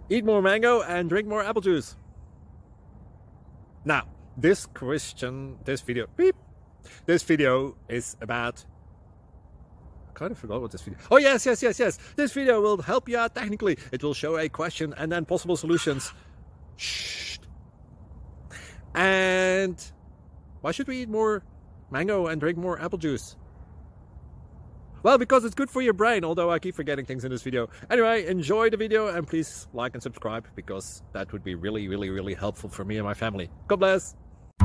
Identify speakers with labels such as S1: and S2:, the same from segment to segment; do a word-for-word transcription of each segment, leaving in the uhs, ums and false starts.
S1: Eat more mango and drink more apple juice. Now, this question, this video, beep, this video is about, I kind of forgot what this video, oh yes, yes, yes, yes, this video will help you out technically. It will show a question and then possible solutions. Shh. And why should we eat more mango and drink more apple juice? Well, because it's good for your brain, although I keep forgetting things in this video. Anyway, enjoy the video and please like and subscribe, because that would be really, really, really helpful for me and my family. God bless!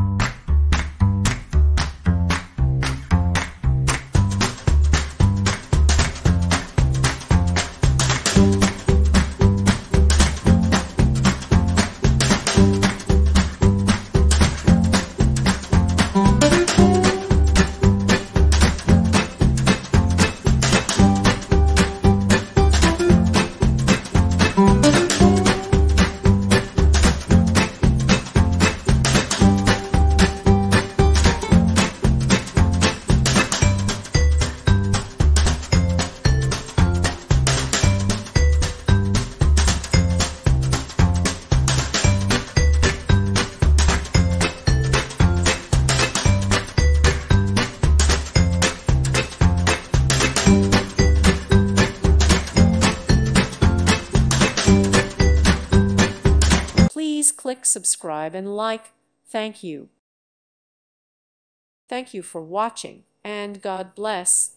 S2: Please click subscribe and like. Thank you. Thank you for watching, and God bless.